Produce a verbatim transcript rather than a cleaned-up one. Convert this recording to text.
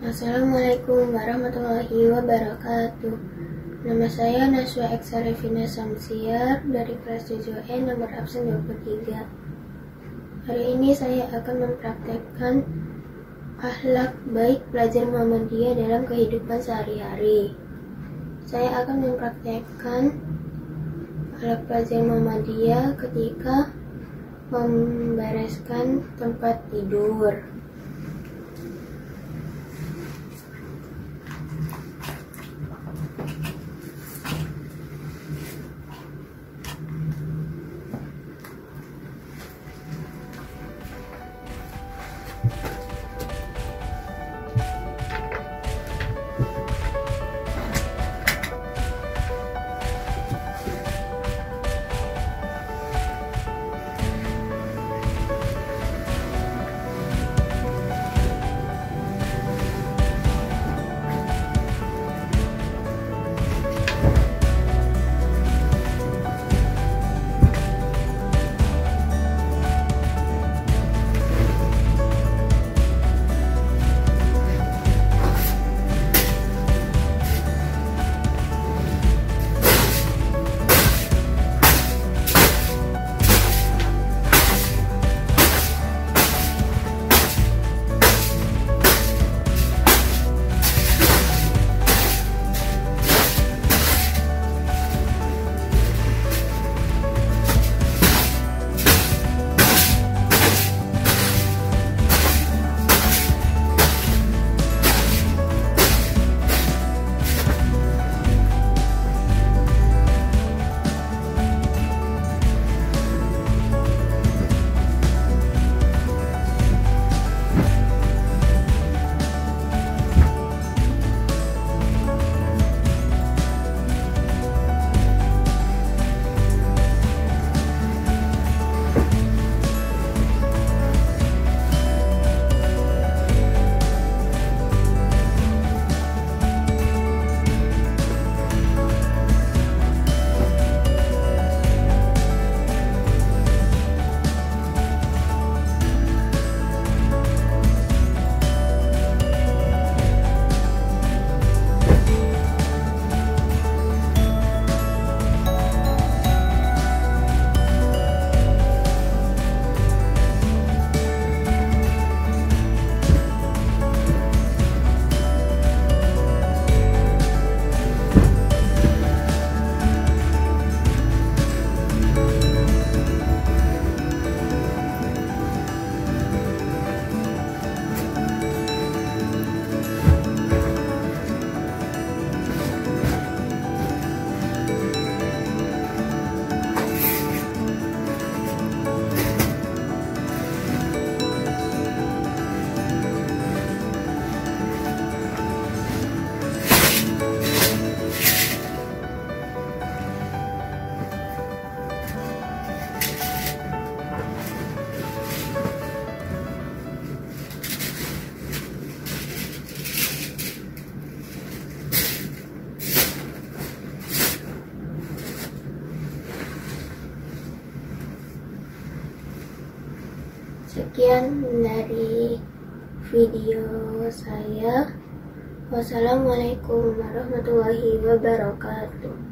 Assalamualaikum warahmatullahi wabarakatuh. Nama saya Naswa Eksa Revina Samsiar dari kelas tujuh E nomor absen dua puluh tiga. Hari ini saya akan mempraktekkan akhlak baik pelajar Muhammadiyah dalam kehidupan sehari-hari. Saya akan mempraktekkan akhlak pelajar Muhammadiyah ketika membereskan tempat tidur. Sekian dari video saya. Wassalamualaikum warahmatullahi wabarakatuh.